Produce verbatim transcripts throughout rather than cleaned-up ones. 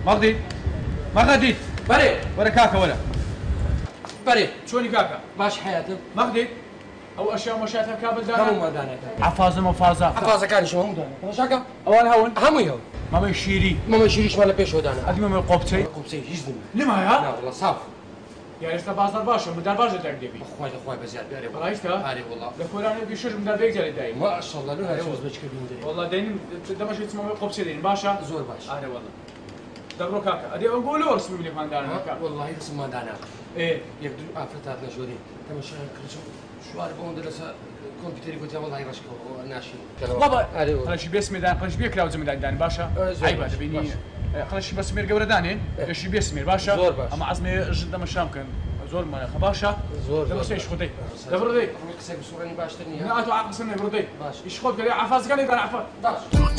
مغدي مغدي بري ولا كاكا ولا بري شوني كاكا باش حياتك مغدي او اشياء مشاتها كابل كم دانا ما دانا عفازه مفازه حفاظة كان شو هم دانا شاكا اوان هون هم يهون ما شيري ما مشيريش ولا بيش ودانا ادمي من قبتي قبسي يجزم لما لا يا والله صاف يا استا بازار باشا مدار باشا تاك دبي اخوي اخوي بزياد بيري والله رايستا هاري والله لكوراني بيشوش مدار بيك جالي دايم ما شاء الله لو هاي بس كبير دري والله دايم دمشق اسمه قبسي دين باشا زور باش اه والله دبرو كاكا ادي اقول له رسمي لي فان دارنا كاكا والله رسم ما دانا ايه يقدر افرتاتنا شوري تم شو شو عارف اون درس كمبيوتر قلت والله يرشكو ناشي بابا خلاص باسمي دان خلاص بيك لازم دان باشا عيب تبيني خلاص بس مير قبل داني ايش باسمي باشا زور باش اما عزمي جدا مش ممكن زور ما باشا زور دابا ايش خدي دابا ردي كسب صورني باش تني لا تو عقل سنه بردي باش ايش خد قال عفاز قال يقرا عفاز باش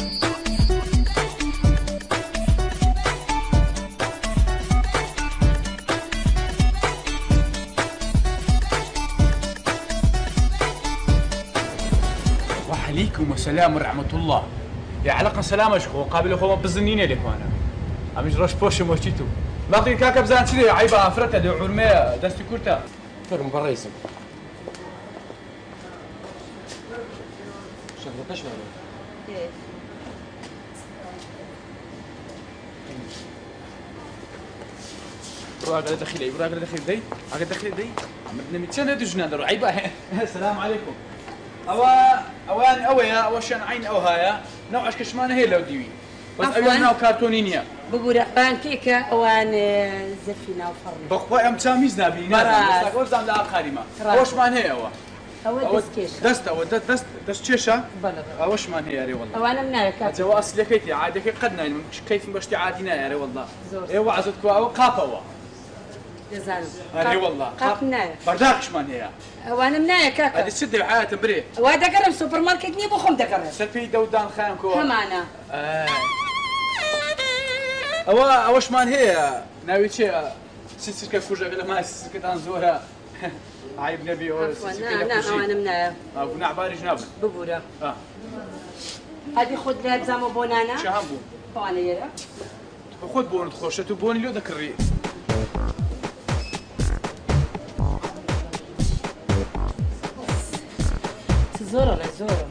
وعليكم السلام ورحمة الله. يا علاقة سلامة شكو قابل أخوة بزنينة لك وانا. أمش رش بوش موشيتو. باقي كاكا بزان سيدي عيبة أفرتها دي عرمية دستي كورتا. فرم برا يسم. شغلة كش معنا. ايه. برا قال دخيلي برا قال دخيل دي قال دخيل دي عملنا ميتين هدو جنان درو عيبة. السلام عليكم. أوا أوان أويا وشان عين أو هايا نوعش كشمان هي لو ديوي. بس أوان ناو كرتونينيا. بقول بان كيكة أوان زفينا وفرنا. بخوا أم تاميز نبي نازل. بس أقول زام لا خاريما. وش مان هي أوا؟ أو دست كيشة. دست أو دست دست دست كيشة. بلد. أوش مان هي يا ري والله. أوانا منارك. جوا أصلي كيتي عادي كي قدنا كيف بشتي عادينا يا ري والله. زور. إيه وعزتك أو قاف أوا. جزان. هري والله. قاف منارك. برداكش مان هي. أوانا منارك كاكا. هذه السد بحياة بري. وهذا قرب سوبر ماركت نيبو خم دقرب. سلفي دودان خان كو. همانا. آه. أوا أوش مان هي ناوي شيء سيسكة كوجا ولا ما سيسكة تنزورها. عيب نبي أو سيسكة نعم نعم أوانا منارك. أو نعباري جناب. بقولها. آه. هذه خد لها بزامو بونانا. شو هم بو؟ فوانا يرى. خذ بون تخش تبون اللي ذكري. زورة لا زورة.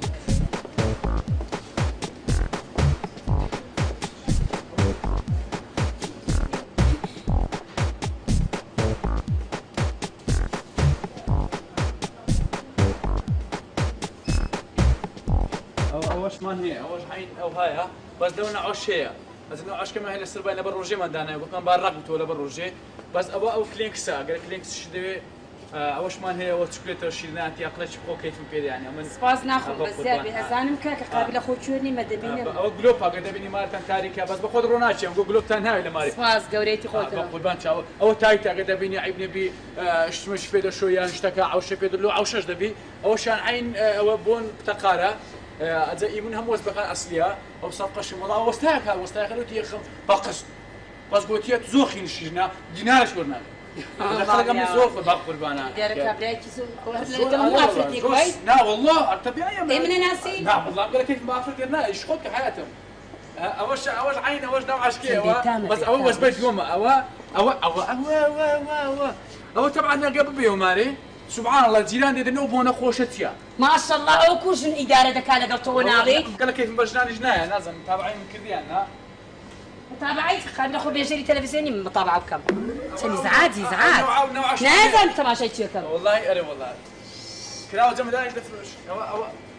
أوش مان هي أوش عين أو هاي بس دونا عش هي بس إنه عش كمان هي السرباينة بالروجي ما دانا وكان بارقبته ولا بالروجي بس أبو أو كلينكسا قال كلينكس شدوي أوش مان هي أو شوكولاتة وشيلنات يأكلش بخو كيف مكيد يعني من سباس ناخذ بس زابي أزانم كاك قابل أخو شورني مدبيني أو جلوبا قد بيني مارتن تاريكا بس باخذ روناتشي أو جلوب تنهاي لماري سباس قوريتي خوتها قربان شاو أو تايتا قد بيني عيب نبي إيش مش في ده شوية اشتكى أو شيء في ده لو أو شش دبي أو شان عين أو بون بتقارة زي من هم وزبقان أصلية أو صفقة شمالة أو وستاك هذا وستاك لو تيخم باقص بس قلت يا تزوخي نشجنا دينار شورنا خلق من زوخ باق قربانا ديارك أبريتي زوخ مو أفريقي كويس لا والله أرتبي أيام إيه من ناسي لا والله قال كيف ما أفريقيا لا إيش خدك حياتهم أوش أوش عين أوش نوع عشكي بس أول بس بيت يوم أو أو أو أو أو أو طبعا قبل بيوم ماري سبحان الله الجيران دي نوبونا خوشتيا ما شاء الله أو كوشن إدارة دكالة قلتونا عليك قال كيف بجنان جناية لازم متابعين من كرديان ها متابعين خلينا ناخذ بيجري تلفزيوني متابعة بكم تاني زعاد زعاد نوع نوع لازم تماشى تشوفهم والله أري والله كلاو جمدان دفرش أو أو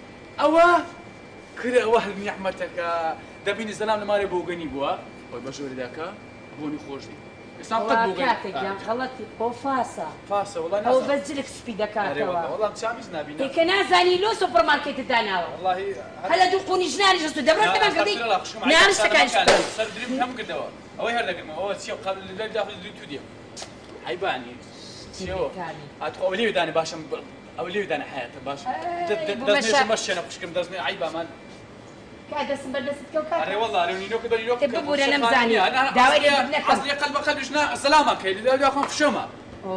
أو كده واحد من يحمتك دبيني الزلام لماري بوغني بوا وبشوري ذاك بوني خوشي والله كاكا جام غلطي هو فاسا فاسا والله هو بزلك سبيدا كاكا والله والله متشامزنا بينا هيك نازاني لو سوبر ماركت الداناوة والله هلا دوقوني جناني جستو دبرت كمان قضي نعم سكان صار دريم هم قدوا أو هذا ما هو سيو قبل اللي داخل اليوتيوب عيباني سيو أتخو أولي وداني باشا أولي وداني حياته باشا دزني مشي أنا بشكل دزني عيبة مان قاعد اسم بلبست كوكب أري والله أنا نينو كده نينو تبي بقول أنا مزاني داوي أصلي قلب قلب جنا سلامك اللي ده ياخذ في شومة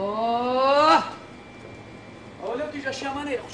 أوه أولي تيجي أشياء ما نيخش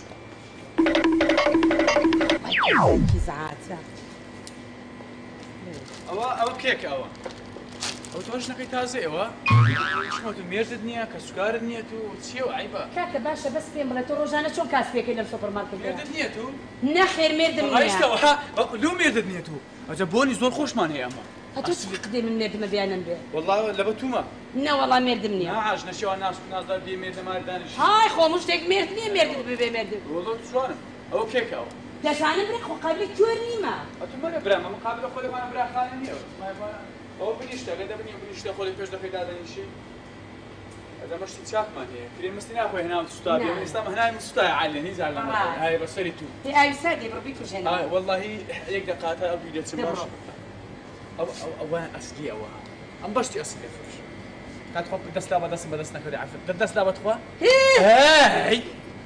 زعات أوا أوا كيك أوا ئەو تۆش نەکەی تازەیەوە شمەت مێردت نییە کە سوکارت نییە و چیە و عیبە کاکە باشە بەس پێم بڵێ تۆ ڕۆژانە چۆن کاس پێکەی لەم سوپەرمارکێت مێردت نییە تو نەخێر مێردم نییە ڕایستەوە لو مێردت نییە تو ئەجە بۆنی زۆر خۆشمان هەیە ئەمە هەتۆ چی قدێ من مێردمە بیانم بێ والله لە بە تومە نە وەڵام مێردم نییە ناعاش نەشێوە ناس نازدار بێ مێردەمار دانیش های خۆم شتێک مێرد نییە مێردت ببێ مێردم وڵۆ توانم ئەوە کێکەوە دەزانم برێ خۆ قابلی کوێر نیمە ئەتو مەگە برامە مقابل خۆلێمان براخانە نییە ئەوە بنیشتە لە دەبنی بنیشتە خۆی پێش دەکەی دادەنیشی ئەدە مەشتی چاکمان هەیە کرێ مستی ناخۆی هێناوە سوتا بێ ئێستا هەنای سوتای عالێ هیزار لە هاي بەسەری تو هی ئاویسادی بڕبی کوژێنە واللهی یەک دقاتە ئەو ویدیۆ چ باش ئەو ئەوە ئەسلی ئەوە ئەم بەشتی ئەسلی فروش کات خۆ دەستا بە دەستم بەدەست نەکردی عفت دەست دابەت خوا هی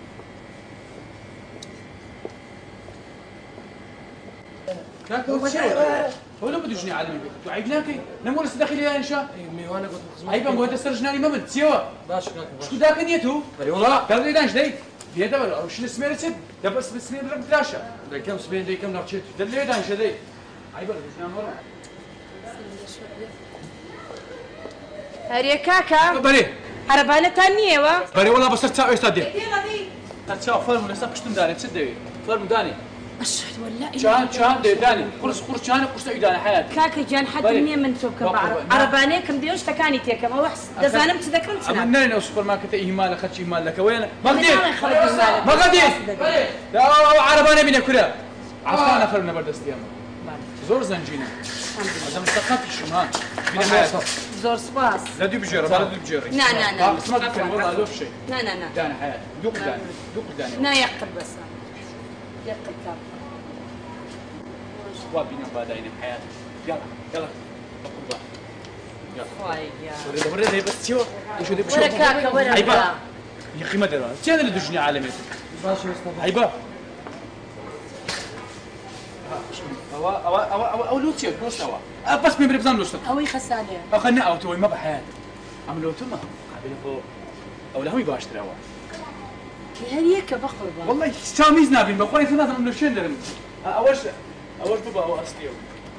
هو لو بدوش نعلم بك تو عيبناكي نمور استدخل يا انشاء ميوانا قلت خزمة عيبا مو تستر جناني ممن سيوا باش كاك باش شكو ذاك نيتو بري والله قال لي داش داي بيدا ولا شنو سمير تسد دابا بس سمير رقم ثلاثة داي كم سبين داي كم نرشيت دل لي داش داي عيبا جنان ورا هەرێ کاکە بري عەرەبانەتان نییەوە بري والله بس تساوي استاذ دي دێڵەدەی تساوي فرم لسا قشتن داني تسد دي فرم داني أشهد أن لا إله شان شان دي داني قرص قرص شان قرص داني حياتي كاكا جان حد بەێ. نییە من تۆ بکەم بەڵێ. عەرەبانەیەکم دێوش تەکانی تێکەم ئەوە دەزانم چ دەکەم چ اما ناکەم. نرى سوبر ماركت ايمان خدشي مال لك وين مغدي ناڵێ خەڵک بیمارە. مغدي لا عربانه بينا كلها عفانا فرنا بردست ياما زور زنجينا هذا مستقف شمان بينا حياتي زۆر سپاس لا دي بجيرة لا دي بجيرة نا نا نا اسمع كلمة والله لو شيء نا نا نا داني حياتي دوق داني دوق داني نا يقل بس يقل كاكا وابينا باداين حياتي يلا يلا بقول يلا خوايا ورد ورد هي بس شو شو دي ولا كاكا ولا عيبة لا. يا اخي ما ادري شو هذا اللي دجني عالمي باش مصطفى عيبة أو أو أو أو أو لوتشي بس أو بس مبري بزن لوشت ئەوەی خەسانەیە أخلنا أو توي ما بحياة عم لو تما قابل فوق أو لهم يباش ترى هەریەکە بەخۆ والله شاميز نابين بقول إنسان هذا من شين درم أوش أوش بابا أو أصليه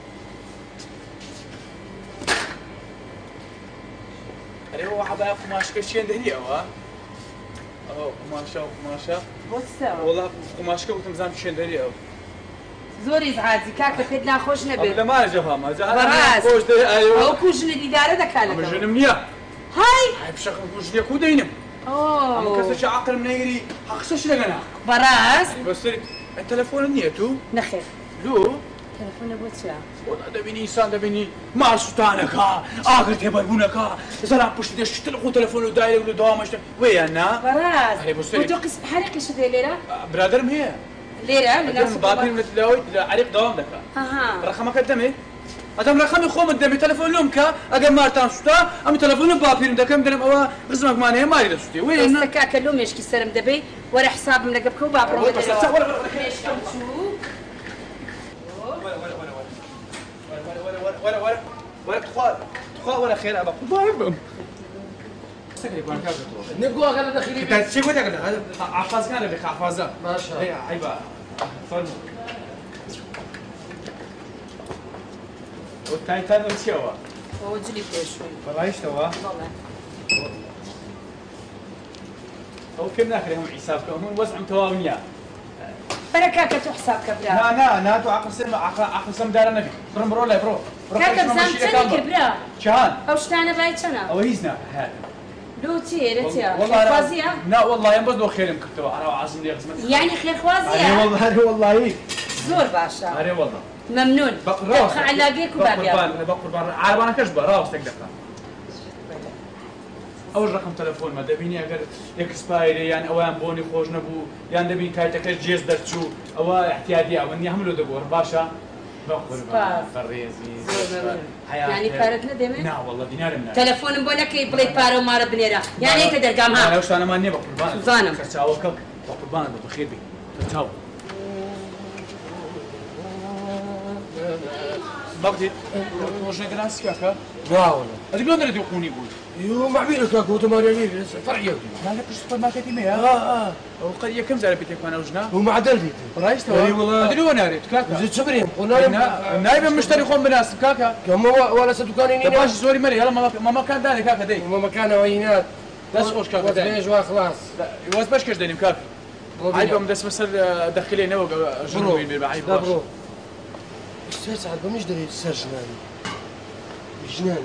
أري هو حبايب قماش كشين دهني أو أو قماشة قماشة بۆ والله قماش كوت مزام شين دهني أو زۆری زعازی کاکە پێت ناخۆش نەبێت أبدا ما جفاما بەڕاست. خوش ده ئەو أيوه کوژنە دیدارە دەکات أما لەگەڵ. جنم نيا های هاي بشكل كوجني كودينم أما ئۆ كسر عقل من يجري حقسش لقنا بەڕاست بس التلفون نيتو نەخێر لو تەلەفۆنە بۆ چیە والله دبيني إنسان دبيني مع سلطانك آخر تبربونك زلمة بوش دش تلقوا تلفون داير ولا دوامش ويانا بەڕاست هەی بۆ سەری. بۆ تۆ قسم حرێقیش دێ لێرە برادرم هي لێرە لە بابين من تلاوي عريق دوام دكا ئەها رقمك الدمي أدم رقمي خوم الدمي تلفون لهم كا أجمع مارتان سوتا أم تلفون بابين دكا مدرم أو غزمك مانه ما يريد سوتي ئێستا وين کاکە لۆ مێشکی سرم دەبێ وەرە حسابم لەگە بکە و با بڕۆ بس دەرەوە. ولا ولا مێشکم چوو ولا ولا ولا ولا تخوا تخوا ولا خير أبا ضاربهم سكري بان كذا نبقوا غير داخلي بيت انت شو بدك هذا عفاز كان اللي عفازه ما شاء الله اي عيبه فرمو والتايتان وش هو؟ ئەوە جلی پێشووی والله ايش هو؟ بەڵێ هو كم ناخذ هم حسابكم هم وزعهم توامية بەرە کاکە تۆ حسابکە برا لا لا لا تو عقل سلم عقل عقل سلم دار النبي برو برو لا برو برو کاکە بزانم چەندی کرد برا شهان ئەو شتانە بای چەنە او هيزنا هذا لۆ چێرە چێ والله خێرخوازیە لا والله ينبض لو خير مكتوب انا عازم لي غزمت یعنی هذه خێرخوازیە والله هذه والله زۆر باشە هذه والله مەمنون راس دەبخە علاگەیەک و بابیان بقربان بقربان عربانه كشبه راس تقدر اول رقم تلفون ما دبيني اگر اكسبايري يعني اوان بوني خوش نبو يعني دبي كايتك جيز درتشو او احتياطي او اني عملوا دبور باشا بقربان فريزي یعنی پارەت نەدێمێ نا والله دينار من تەلەفۆنم بۆ نەکەی بڵێ پارە و مارە بنێرە یعنی تە دەرگام انا ها وش انا ماني بقربان زانم. كتاوكل بقربان بخير بي تاو بقدي وش نقراس كاكا لا والله هذيك لون ردي يقوني يقول يو معبيرك كاكو تماريني لسه فرعيه لا لا السوبر ماركت ما اه اه وقد كم زال بيتك وانا وجنا هو معدل بيت رايش تو اي والله ادري وانا ريت كاكا زيد صبرين قلنا نايب مشتري خون بناس كاكا كم ولا سدكانين باش زوري مري يلا ما مكان داني كاكا دي ما مكان وينات بس اوش كاكا دايش وخلاص يواز باش كاش دايم كاكا عيبهم داس مسر داخلي نو جنوبي بالعيب باش استاذ سعد مش دري السر جناني جناني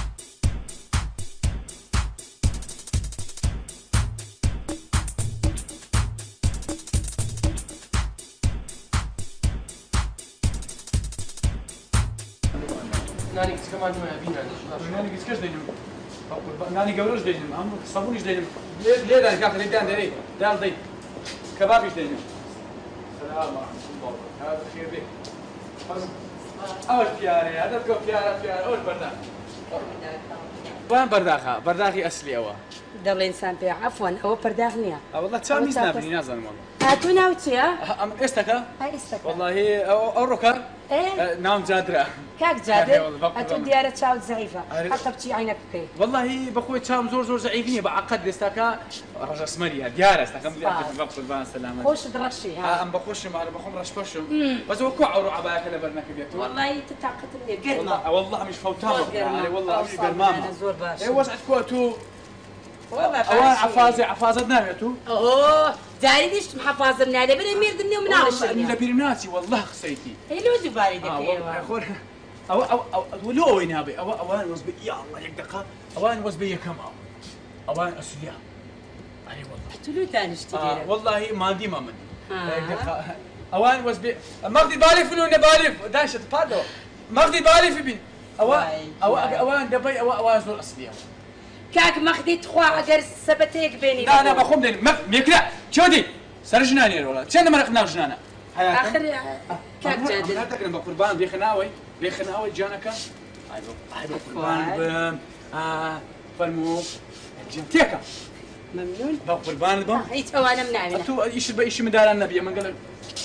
ناني كمان ما بينا ناني كاش دايم ناني قبلش دايم هم صابونيش دايم ليه دايم كاكا ليه دايم دال دايم كبابيش دايم السلام ورحمه الله هذا خير بك اوش بياري هذا تقول بياري بياري اوش برداخ وين برداخة؟ برداخي اصلي اوا دڵ ئینسان پێ عەفوەن ئەوە پەرداخ نییە والله تساميز نابني نازل والله هاتوو ناوچیە؟ ام استكا های ئێستا والله او روكر ئێ نام جادرة کاک جادر والله هاتوو بقول دیارە چاوت زەعیفە عارف. حتى بچی عینەک بکەیت والله بخوي تشام زور زور زعيفني بعقد استكا رجع سمريا ديار استكا ملي صح. بقول بان سلامة خۆشت ڕەشی ها ام بخش مع بخم رش بشم بس هو كوع وروح عباك انا برناك بيتو والله تتعقد نییە گەرمە والله والله مش فوتام گەرمە والله مش قرمامة زۆر باش اي وسعت كوتو والله اوان عفازي عفازة نامتو اوه داری دیشتم حەفازم نادە بەرە مێردم نێ و مناڵشە لبرناتي والله خسيتي هەیلۆ دووبارەی اه والله دەکەیەوە خور او او او ولو وين هابي او اوان وزبي يا الله لك دقه اوان وزبي كم او اوان اسليا اي والله تولو دانیشتی آه لێرە والله ما دي ما من آه. اوان وزبي مغدي بالي فلو نبالي داشت بادو مغدي بالي في بين اوان واي، اوان واي. اوان دبي اوان زول اسليا کاک مەخدی تخوا ئەگەر سەبەتەیەک بێنی لا انا بخوم دين ميكلا شودي سر جناني والله شنو مرقنا جنانا آخر کاک جادر جادر انا تقرا بقربان بي خناوي بي خناوي جانك هاي هاي بقربان بم اه فالمو جنتيكا ممنون بقربان بم هیچ ئەوانە مناوێنە تو ايش ايش مدار النبي من قال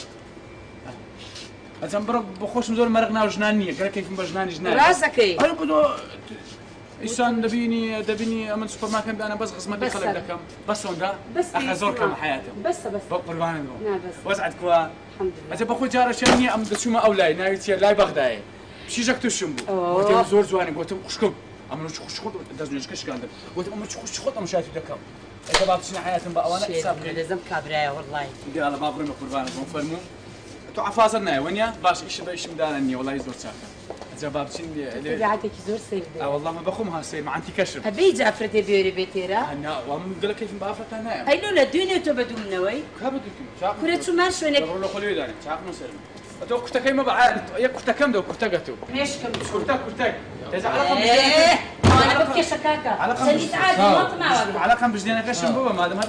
اتم برا بخوش مزور مرقنا جنانيه قال كيف بجناني جناني ڕاستەکەی انا بدو إنسان دبيني دبيني من سوبر ماركت أنا بس خصمتي بس خلق هذا. دكم بس وندا بس أخذور دي- كم آه. حياتهم بس بس بقربان نا لهم بس وسعد كوا الحمد لله أنت بخو جارة شنية أم دشوما أولاي ناوي تير لاي بغداي بشي جاك تشمبو أوه. قلت زور زواني قلت خشكم أم نش خش خد دزنيش كش كان قلت أم نش خش خد أم شايف دكم إذا بابت شنو حياتهم بقى وأنا حساب لي لازم كابرايا والله دي على باب رمي قربان لهم فرمو تو عفازنا وينيا باش إيش بيش مدانني والله يزور ساكن إذا بابت شنو داعتێکی زۆر سیر آه والله ما بخومها سير ما عندي كشف هەبێ جافرەتێ بێری بێتێرە انا والله قال لك كيف بافرت انا هەیلۆ لە دوێنێ تۆ بە دوومنەوەی كابدكم شاق کورە چومان شوێنێک والله خلوي داني شاق نسر تو كنت كيما بعد يا كنت كم دو كنت قتو پێشکەم كنت كنت تزع على ئێ ئەوانە بە بکێشە کاکە على سەلیت عادی ماتماوە على كم بجدينا كشم بابا ما دام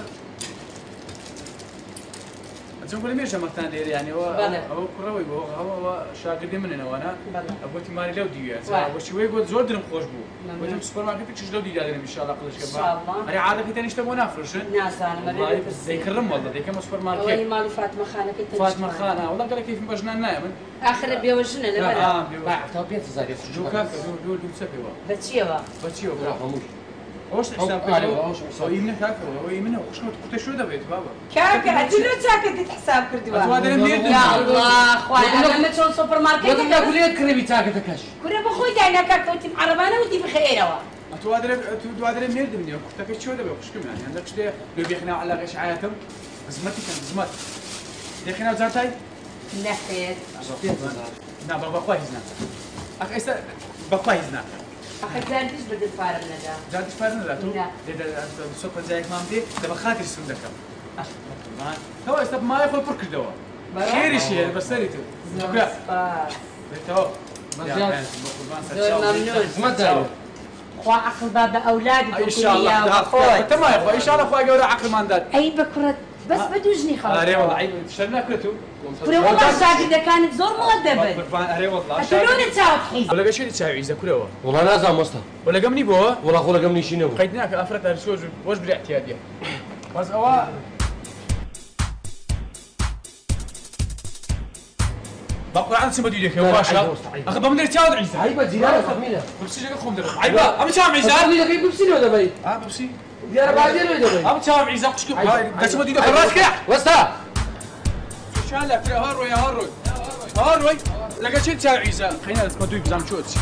تقول لي مرتان دير يعني هو هو كروي هو هو شاقدي مننا وانا ابوتي مالي لو ديو وش وي قلت زود درم خوش بو قلت سوبر ماركت تشج لو دي دادرم ان شاء الله قلش إن شاء الله. انا عاده كنت نشتغل نافرش نازانم والله زي كرم والله زي كم سوبر ئەوەی ماركت ماڵی فاتمە خانەکەی فاطمه خانه والله قال لك كيف بجنان نايم آخر بێوەژنە لەبەرە اه تو بيت زاري جو كاكا دول دول دول سبوا بەچیەوە بتشيو خموش وش حساب أو- أيوة، وش حساب. هو يمنا كاكا هو يمنا وش كنت شو دبيت بابا کاکە هەتیلۆ چاکەت حساب کردووە أتوادر ميردم. یا الله خوای ئەمە چۆن سوپەر ولا مارکێت تقول لي كريبي تاكا تكاش کورە بەخۆی داینا کاکەوتی عەرەبانە وتی بخێرەوە أتوادر أتوادر ميردم نيو كنت شو دبيت وش كم يعني عندك شو لو بيخنا على غش عياتهم زمتي كان زمت بيخنا زارتاي نەخێت نا بابا كويس نا أخ إيش بكويس نا ئەخە جاردیش بەدرفارم نەدا زاد فارنا لا تو لا. ده سوبر زيك مامتي ده بخاطر سندك هو استب ما ياخذ برك دوا خير شيء بس سريته شكرا تو مزيان. زۆر مەمنون مدار خوا عقل با بە ئەولادی ان شاء الله خۆی تمام يا اخوي ان شاء الله اخوي قولوا عقل ما نداد ئەی بە کوڕەت بەس بە دوژنی خەڵک اري والله عيب شرنا كرتو کوڕە وەڵا شاگردەکانت زۆر مؤدەبن اري والله ئەتۆلۆنە چاوت حیز ولا قشي تساوي اذا كله والله نازع مصطفى ولا قمني بو والله خولا قمني شنو قيدناك افرت ارسوج واش بالاعتياديه بس هو بقرعان سمة ديك يا باشا أخذ بمدير تاود عيسى عيبة زيادة تخمينة ببسي لك خوم درب عيبة أبي تام عيسى أبي لك ببسي ولا بي آه ببسي ديار بعدين ولا بي أبي تام عيسى قشكو هاي قسمة ديك الراس كح وستا شان لك يا هاروي يا هاروي هاروي لقى شيء تاع عيسى خلينا نسمع دوي بزام شوتس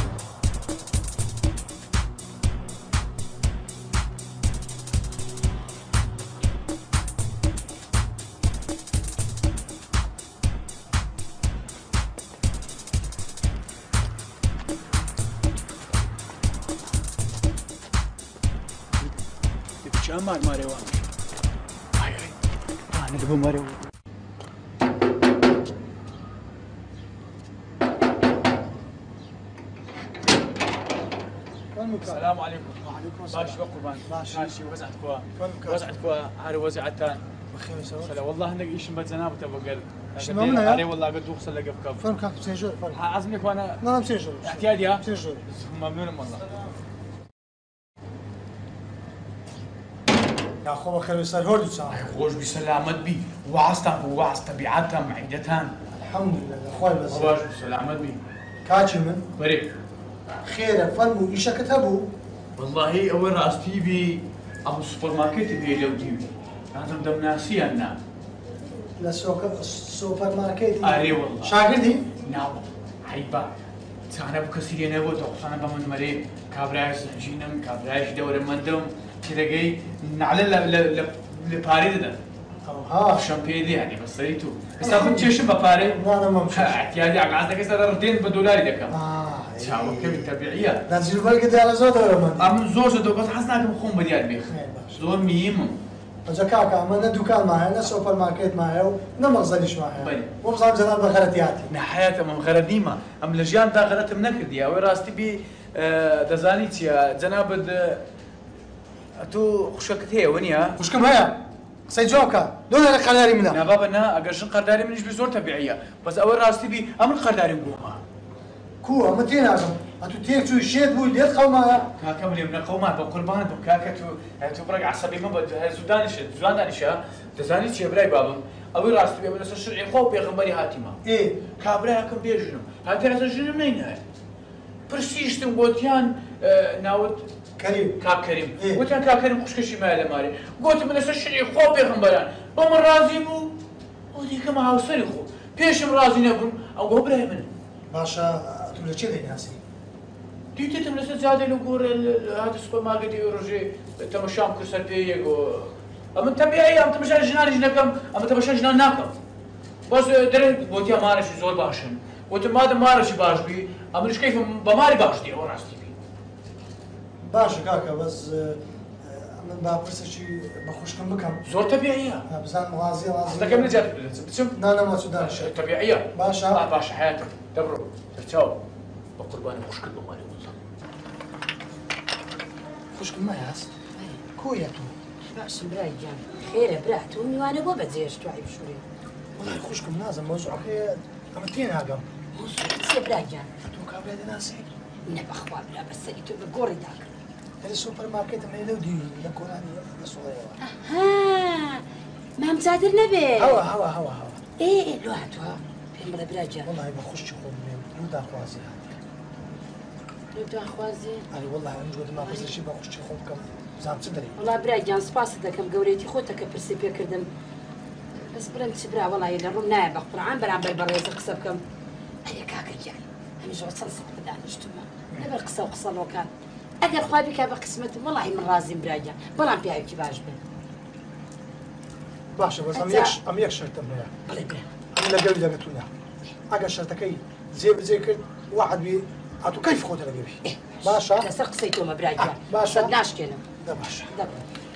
شامار ماري وان هاي هاي انا دبو ماري وان السلام عليكم وعليكم السلام باش بقربان ماشي وزعت كوا وزعت كوا هاري وزعتان بخير سوا والله انك ايش بتزناب تبقى شنو منها هاري والله قد وصل لك بكم فين كان بسنجور فين عازمك وانا لا بسنجور احتياجي ها بسنجور ممنون والله يا اخو خير يسال هولي صح خوش بسلامت بي وعصتا وعص طبيعتها معدتان الحمد لله اخوي بس خوش بسلامت بي كاتش من بريك خير فن ايش كتبوا والله اول راس تي في ابو السوبر ماركت اللي لو تي في لازم دم ناسي انا لا سوق السوبر ماركت اري والله شاغردي نعم حيبا انا بكسير انا بوتو انا بمن مري كابرايس جينم كابرايش دور مندم تلاقي نعلى ل ل لباري ده ها شامبيدي يعني بصيتو بس اخذ شيء شو بباري لا انا ما مشيت احتياجي عقدك هسه رتين بدولار دكا اه شاو كيف تبعيه لازم بالك على زود ولا ما ام زور زود بس حسنا كم خون بديار بيخ زور ميم زكاك اما ندوكان معي انا سوبر ماركت معي ونمغزليش معي مو بصام زمان بغلطياتي نحياتي من غرديمه ام لجان دا غلط منكد يا وراستي بي دزانيتي جناب تو خشكت هي ونيا وش كم هي سي جوكا دون لك قداري منها نا بابا نا اقرشن قداري منش بزور تبعيه بس اول راستي بي امر قداري مقوما كو اما تين هذا انتو تيك تو شيت بو ديت قوما كاكا ملي من قوما بقربان كاكا تو تو برق عصبي ما بد زودانش زودان دانشا دزانيتي براي بابا اول راستي بي من الشرعي خو بيغمبري هاتيما ايه كابرا كم بيجنو هذا هذا جنو منين برسيشتم قوتيان ناوت كريم كاب كريم إيه؟ قلت كاب كريم خش كشي ماله ماري قلت من الشيء خو بيغمبران بمر رازي بو وديك ما هاوسري خو بيشم رازي نبن او غبره من باشا تقول كذا ناسي ديتي تم لسه زياده لو غور هذا السوبر ماركت يورجي تمشام كسر بيجو اما تبيعي ام تمشي جنان جنكم اما تمشي جنان ناكم بس دري بوتيا مارش زول باشن وت ما مارش باش بي اما ايش كيف بماري باش دي وراستي بي باشا كاكا بس من باب برسه شي بخوش كم بكم زور طبيعيه بزان مغازي لازم قصدك من جد بتشوف لا لا ما سودان شيء طبيعيه باشا لا باشا حياتك دبروا تشاو بقربان مشكل بمالي والله خوش كم ما ياس كويا تو باش براي جان خير براتوني وانا بو بزيش تو عيب شوري والله خوش كم لازم موضوع خير اما تين هاقم سي براي جان تو كابلا دي ناسي نبا خوا بلا بس تو بقوري داك السوبر ماركت ما لو دي لكوراني الصغيره ها ما مساتر نبي هوا هوا هوا هوا ايه ايه لو هاتوا في مرة براي جان والله بخش خوم لو دا خوازي لو تو خوازي اي والله انا جود ما بس شي بخش خوم كم زعما تدري والله براي جان سباس دكم قوريتي خوتك برسي بيكردم بس برنت برا والله يلا روم نايب قرعان برا بالبريز قصبكم هيا كاكا جان انا جو تصلصق بدان اجتماع نبر قصه وقصه لو كان اگر خوابي كابا قسمته والله من رازي براجع بلان بيعي كي باش بن باشا بس ام يكش ام يكش شرط بلا بلا بلا انا لا قبل لقيتونا اگر شرطكي زي زي كل واحد بي عطو كيف خوت لقبي إيه باشا لا سرق سيتو ما براجع آه باشا صدناش كنا ده باشا ده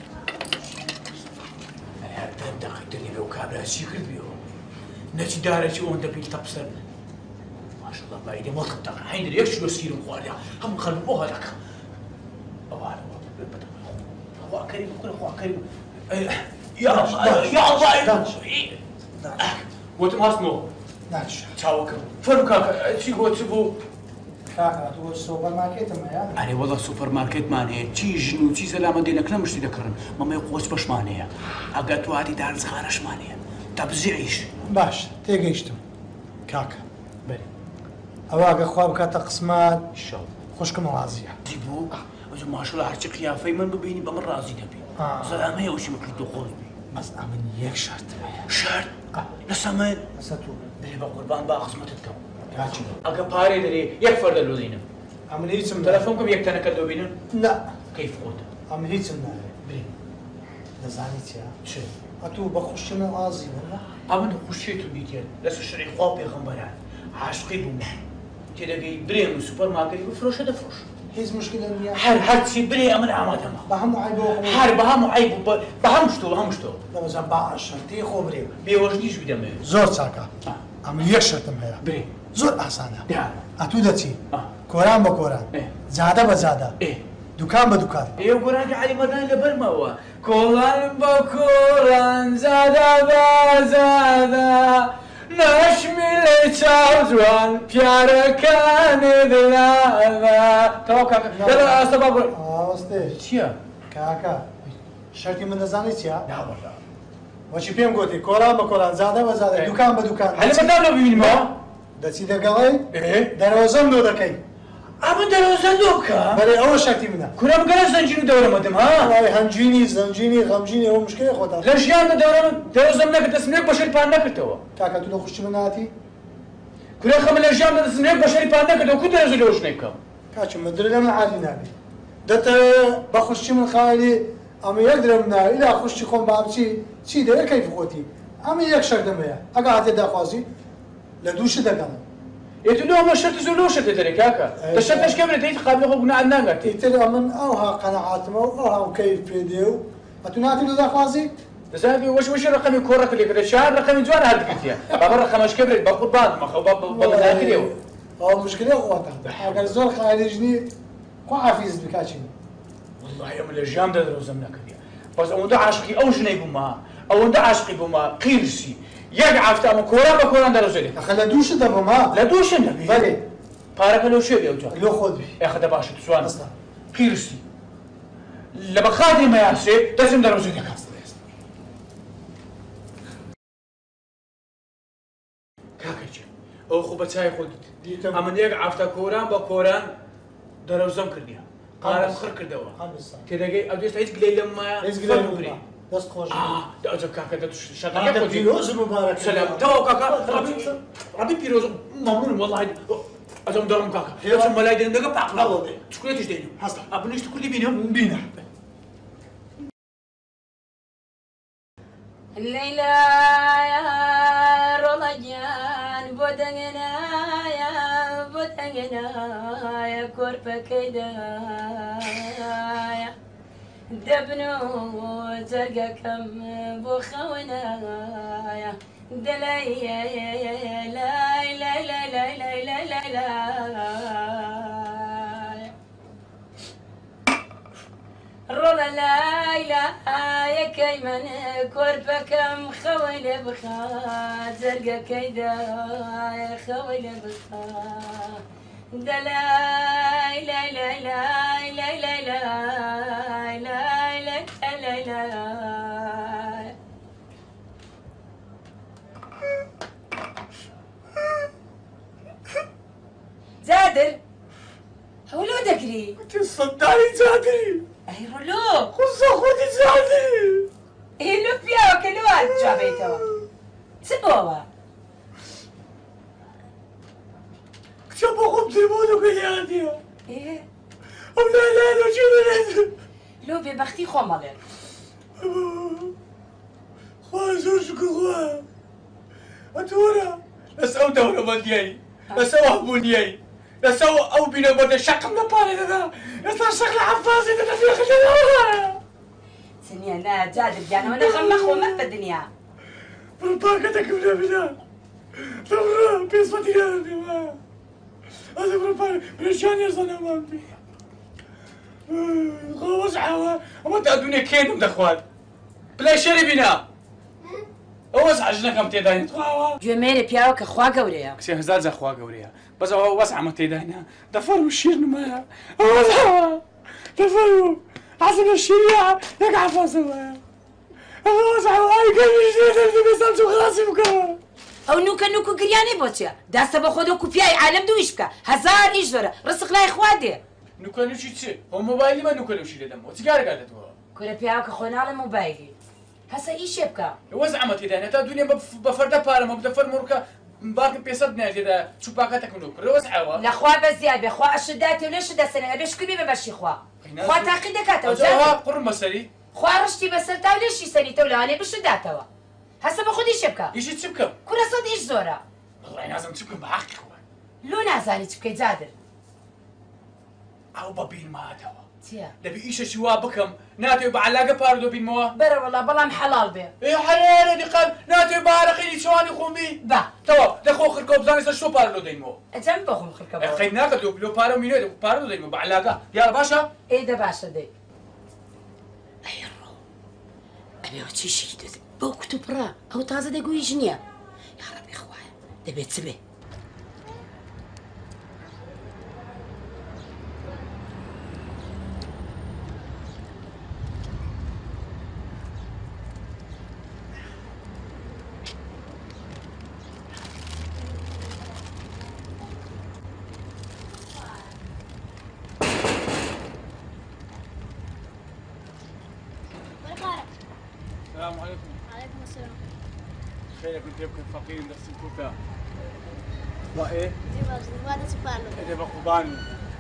انا هبدا دخلتني لو كابلا سيكرت بيو نتي دارتي اون دبي تبصر ما شاء الله بايدي ما تقطع حين يكشف يصير مخوالي هم خلوها لك أوه أخوة كريم كل أخوة كريم يا الله يا الله وأنت ما اسمه داش تشاوكم فين كاكا شو هو تبو كاكا تو السوبر ماركت ما يا أنا والله سوبر ماركت ماني تشي جنو تشي سلامة دينك لا مش تذكرن ماما يقوس باش مانية أقعد وادي دار صغارش مانية تبزعيش باش تيجيشتم كاكا بي ئەواگە خوا بکاتە قسمات شڵ خوشکم ڕازیە بوو ماشڵە هەرچی قیافەی من ببینی بە من ڕازی دەبی سەلامەیە وشی مەکرد و خۆش بی بەس ئەمن یەک شەرتم هەیە شەرت لەسە من لەسە تو دەێ بە قوربان با قسمەتت کەم کاچی ئەگە پارێ دەرێ یەک فەردە لۆدینم ئەمن هیچم تەلەفۆن کەم یەک تەنەکە دۆبینن نە کەیف خۆتە ئەمن هیچم ناوێ بێ دەزانی چیە چ ئەتوو بە خوشی من ڕازی بوو ئەمن خوشێت و بیتێن لەسەر شەڕی خوا پێغەمبەران عاشقی بووم تێدەگەی برێم و سوپەرمارکەتی بفرۆشە دەفرۆش هیچ مشکلە نییە هەر هەرچی برێ ئەمن ئامادەمە بە هەموو عیبەوە هەر بە هەموو عیب بە هەموو شتۆ هەموو شتۆ دەبەزان با شەرتی خۆ برێ بێوەژنیش بدەمێت زۆر چاکە ئەمن یەک شەرتم هەیە برێ زۆر ئاسانە دا ئەتوو دەچی کۆران بە کۆران جادە بە جادە دوکان بە دوکان ئێ گۆرانکە عەلیمەدان لەبەرمەوە کۆڵان بە کۆڕان زادە بە زادە نەشمی لێ چاو جوان پیارەکانت لاوە تەواو کاکە دەڵێ ئاستا با بڕۆ ئاوەستێ چییە؟ کاکە شەرتی من دەزانی چییە؟ ناوەڵا وەچی پێم گوتی کۆران بە کۆران زادە بە زادە دوکان بە دوکان عەلیمەدان لە ببینمەوە دەچی دەگەڵێ دەرەوەزەم دۆ دەکەی ئەمە دەرەوەزە دۆ بکە بەڵێ ئەوە شەرتی منە کورە بگەرە زەنجیر و دەورەمەدەم ها وای هەنجینی زەنجینی غەمجینی ئەوە مشکلی خۆتە لە ژیاندا دەورەم دەرەوەزەم نەکرد دەستم لێک بەشەری پان نەکردەوە کاکە تو لە خوشتی من هاتی کورە خەمە لە ژیاندا دەستم لێک بەشەری پان نەکردەوە کو دەرەوەزە لەوەش نەکەم کاچم من درە لەمە عالی نابێ دەتەوێ بە خوشتی من خالی ئەمە یەک درەم ناوی لا خوشتی خۆم بابچی چی دەوێ کەیف خۆتی ئەمە یەک شەردەم هەیە ئەگە هاتێ داخوازی لە دووشت دەگەڵم ئێتو لەوەمە شەرتی زۆر لەو شەرتێ دەرێ کاکە دە شەرتەش کە برێت هیچ قابلی خۆ گوناحت ناگات ئیتر ئەمن ئەوها قەنەعاتمە و ئەوها کەیف پێ دێ و ئەتو ناتی لە داخوازی دەزانێت وەش وەشی ڕقەمی کۆڕەکە لێکرێت شار ڕقەمی جوان هەردەکردیە بابە ڕقەمەش کە برێت بە قوربان مەخەو بە مەداکرێەوە ئەو مشکلە خۆتە ئەگەر زۆر خالیژنی خۆ حافیزت بکاچین والله ئەمە لە ژیاندا دەرەوزەم نەکردیە بەس ئەوەندە عاشقی ئەو ژنەی بوومە ئەوەندە عاشقی بوومە قیرسی یەک عافتا ئەمە کۆران بە کۆران دەرەوزێ لێ ئەخە لە دووشت دەبم ها لە دووشم دەبێ بەڵێ پارەکە لەو شوێ بێ ئەوجا لۆ خۆت بی ئێخەدە باشە تووان قیرسی لە بەخاتێ مەیاسێ دەستم دەرەوزێ دەکات کاکەجێ ئەو خۆ بە چای خۆت ئەمە یەک عافتا کۆران بە کۆران دەرەوزەم کردیە قارەم خڕ کردەوە تێدەگەی ئەو دێستا هیچ گلەی لەم مایە هیچ گلەی بری دەست خۆش ئەوجا کاکە شەتەکە پیرۆز مبارەک سلام تەواو کاکە ڕەبی پیرۆز مەمنونم وەڵڵاهی ئەجەم دەڕم کاکە هێواشم مەلای دێندەکە پاقلاوە چکولێتیش دێنم هەستا ئەبنیشت کوردی بینم بینە لەیلایە ڕۆڵەگیان بۆ دەنگێنایە بۆ دەنگێنایە کۆرپەکەیدایە دەبن و جەرگەکەم بۆ خەونایە دەلای لای لای لای لای لای لای لای لای ڕۆڵە لای لایەکەی من کۆرپەکەم خەوەی لێ بخا جەرگەکەیدایە خەوەی لێ بخا دەلای لای لای لای لای لای لای لای لای لای لای زادر هەولۆ دەگری صدقني زادري ئەی ڕۆلۆ قصة خودي زادري ئێ لۆ پیاوەکە لەوە جوابێتەوە چ بۆوە كتب أخوم تليفونه بيدي ئێ أو لا لا لا شو لا لۆ بێبەختی خۆم بەڵێن خواه زور شكو خواه أتورا لسأو دولة ماليي لسأو هبونيي لسأو أو بينا بدا شقم نبالي دا لسأو شغل عفازي دا في خلال سنيا نا جادر جانا وانا خمخ وما في الدنيا برباكة تكمنا بنا دورا بيصفتي هذا ما هذا برباكة بريشان يرزانا مامبي خلاص عوا أما تأدوني كينهم دخوان بلا شري بنا وەسع ژنەکەم تێداین گوێمێرە پیاوە کە خوا گەورەیە کسێ هەزار جا خوا گەورەیە بەس ئەوە وەسعمە تێداینە دەفەرمو شیرنمایە ئەوە دەفەرمو حەزم لە شیریە یەک عەفەزەوەیە ئەوە وەسع ئای گەویش دێتە بێستان چوو خلاصی بکەوە ئەو نوکە نوک و گریانی بۆچیە داستە بە خۆ دۆ کوپیای عالم دوویش بکە هەزار ئیش زۆرە ڕستق لای خوا دێ نوکە نوچی چ خۆ مۆبایلی من نوکە نوشی دەدەمەوە چیکارەکات دەتەوە کورە پیاوکە خۆ ناڵێ مۆبایلی هەسە ئیشێ بکە وە زەحمەت تێدا هێتا دنیا بە فەردە پارەمە بدە فەرمۆڕکە باکە پێسەد نێتێدا چوپاکەتەکە نوکڕ وەزعەوە لەخوا بە زیاد بێ خوا ئەشداتی و لێش دەسەنێ ئەبێ شکری بە بەشی خوا خوا تاقی دەکاتەوە جاوا قڕم بەسەری خوا ڕشتی بەسەر تا و لێشی سەریتە و لەوانێ بشداتەوە هەسە بە خودی شێ بکە ئیشی چ بکەم کورە سەد ئیش زۆرە وەڵای نازم چ بکەم بە حەقی خوا لۆ نازانی چ بکەی جادر ئەو بە بیرماتەوە چییە دەبی ئیشەشی وا بکەم ناتوێ بە عەلاگە پارە دۆ بینمەوە بەرە وەڵا بەڵام حەڵاڵ بێ ئێ حەلالە دیقەن ناتوێ بارەقینی چوانی خۆمی با تەوا دەخۆ خرکۆ بزانێ سەر شۆ پارە دۆ دەینەوە ئەجەم بەخۆم خڕکەوە خەی ناکە دۆ لۆ پارە و میلیۆن پارە دۆ دەینەوە بە عەلاگە یاڕە باشە ئێدە باشە دەی ئەیڕۆ ئەبێەوە چیشی دەێت بەو کت و پڕە ئەو تازە دەگویش نییە یاڕەبی خوایە دەبێت چ بێ السلام عليكم. وعليكم السلام. خيرك انت يمكن فقير نفس الكوفة. وايه؟ Diva, guarda esse pano. ايه بقباني.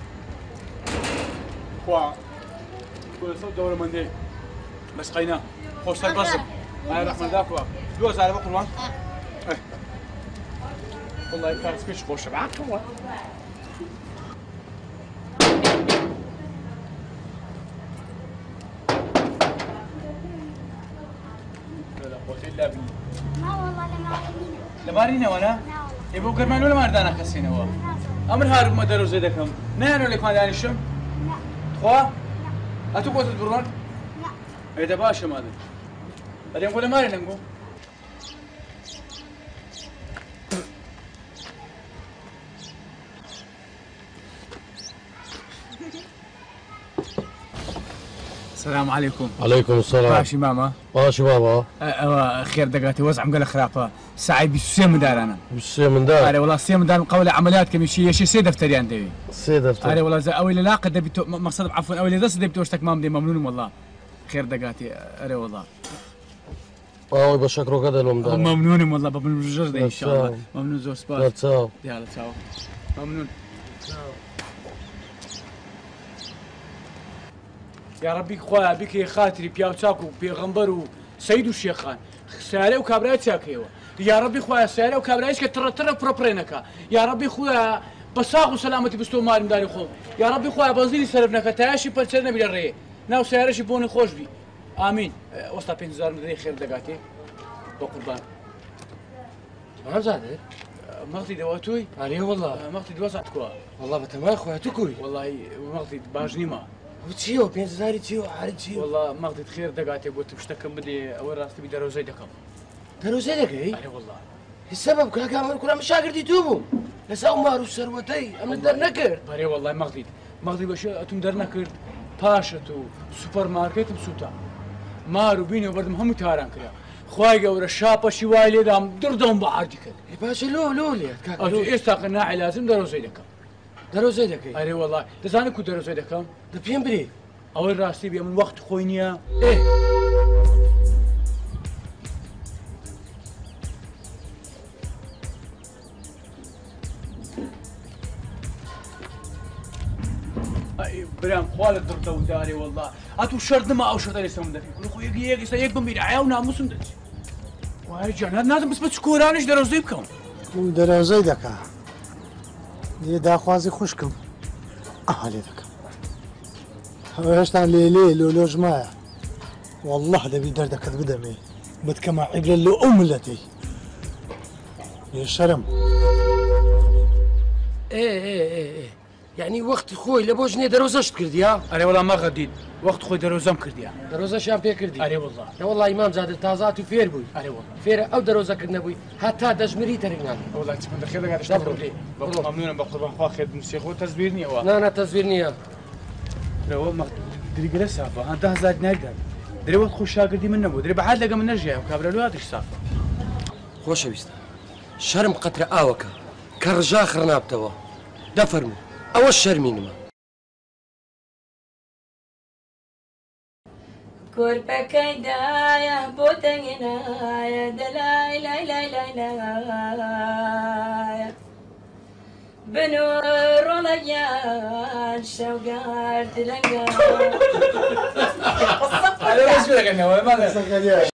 خوا. كل صوت دور من دي. بس قينا. خوش البصر. هاي رحمة ذاك وا. دوز على بقر وان. ايه. والله كان سكش خوش معك هو. لا بي. ما والله لما عينينا. لمارينا وانا؟ لا والله. يبقى كرمان ولا مردانا خسينا هو. أمر هارب ما دروا زيدكم. نحن اللي كان دانشهم. لا. خوا؟ أتوقع تدبرون؟ لا. إذا باشا ما أدري. بعدين نقول ماري نقول. السلام عليكم. عليكم السلام. باشي ماما. ماشي بابا. أه خير دقاتي وزع مقال خرافة ساعي بسوسي من دار أنا. بسوسي من دار. أنا والله سي من دار قولة عمليات كم شيء شيء سي دفتري عندي. سي دفتر. أنا والله زي أول لا قد دبي مقصد عفوا أول درس دبي توشتك مام دي ممنون والله. خير دقاتي أنا والله. اه بشكرك هذا اليوم ده. ممنون والله ممنون جوز إن شاء الله. ممنون زوج سباس. تساو. يلا تساو. ممنون. يا ربي خويا بك خاطري بياو تاكو بيغمبر وسيد الشيخان سالة وكابرايت ساكيوا يا ربي خويا سالة وكابرايت كتر تر بروبرينكا يا ربي خويا بصاغ وسلامتي بستو مال مداري خو يا ربي خويا بنزيني سلبنا تاشي بنسرنا بلا الري ناو سيارشي بوني خوش بي امين وسط بنزار مدري خير دقاتي بقربان ما زاد مغتي دواتوي عليه والله مغتي دواسات كوا والله بتمام خويا تكوي والله مغتي باجنيما وتشيو بين زاري تشيو عارف تشيو والله مغتي خير دقاتي قلت بشتكم بدي اول راس تبي دروزي دكم قالوا زينك اي اي والله السبب كان كان كنا مشاكل دي توبو لساو مارو سروتي ام ندر نكر بري والله مغتي مغتي باش اتم درنا كرد باشتو سوبر ماركت بسوتا مارو بيني وبردم هم تاران كذا خوايا ورا شابه شي وايلي دام دردهم بعارتك يا باشا لو لو لي اجي ايش قناعي لازم دروزي دكم دارو زيدك اي اي والله تزاني كو دروزي دكم ده بيم بري اول راسي بيا من وقت خوينيا ايه برام خوالد درد وداري والله اتو شرط ما او شرط اللي سمد فيه كل خويا يجي يجي بمير عيونا مسند واي جان لازم بس بتشكورانش دروزي بكم من دروزي دكا دي داخوازي خوشكم اهلي دكا هشتا ليلي لولو جماعة والله دبي دردك قدامي بتكما عبر اللي املتي يا شرم ايه ايه ايه ايه يعني وقت خوي لبوجني دروزش كردي ها اري والله ما غديد وقت خوي دروزم كرديا دروزش يا في كردي اري والله لا والله امام زاد تازات وفير بوي اري والله فير او دروزه كردنا بوي حتى دجمري ترينا والله تكون خير قاعد اشتغل لي ممنون بقربان خو خير مسيخ وتزبيرني وا لا انا تزويرني لو ما دري قال سافا انت زاد نقدر دري وقت خوش شاقدي منه بو دري بعد لقى من نرجع وكابر له هذا ايش صار خوش بيست شرم قطرة آوكا كرجا خرنابتوا دفرمو أو الشرمينما كوربكاي دايا بوتنينا دلاي لاي لاي لاي لاي بنور رميان شوقات لنقا هذا بس لك انه ما